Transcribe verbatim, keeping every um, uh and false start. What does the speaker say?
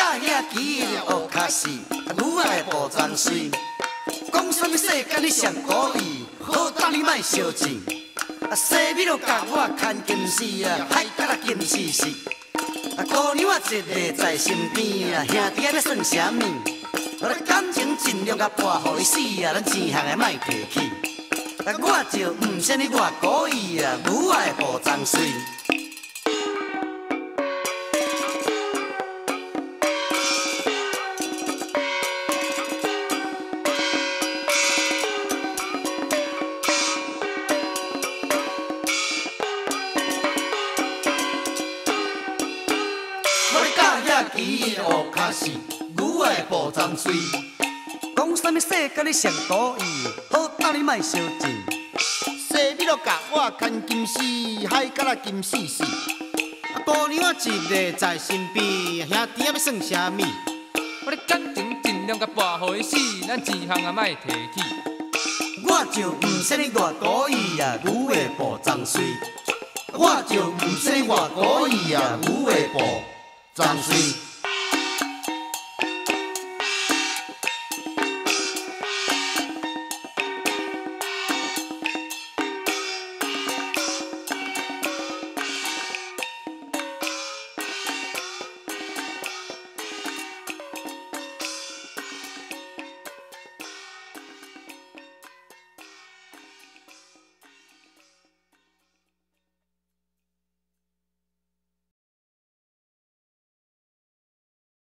遐奇的乌卡死，牛仔的步装水。讲什么世间你上古意，好当你莫相钱。啊，西米就甲我牵金丝啊，海角啊金丝丝。啊，姑娘啊一个在身边啊，兄弟啊要算啥物？我的感情尽量甲跋互伊死啊，咱钱项的莫提起。啊，我就毋信你外古意啊，牛仔的步装水。伊的乌卡是牛仔的步装水，讲什么世间你上古意，好当你莫相钱。西米就甲我牵金丝，海角啊金丝丝。啊，姑娘啊一个在身边，兄弟啊要算啥物？ 我的感情尽量甲跋互伊死，咱钱项啊莫提起。 我就毋信你外古意啊，牛的步装水。我就毋信你外古意啊，牛的步装水。